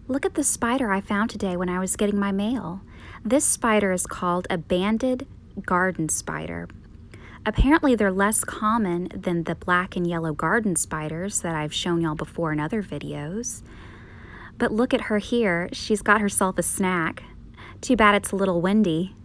Look at the spider I found today when I was getting my mail. This spider is called a banded garden spider. Apparently they're less common than the black and yellow garden spiders that I've shown y'all before in other videos. But look at her here. She's got herself a snack. Too bad it's a little windy.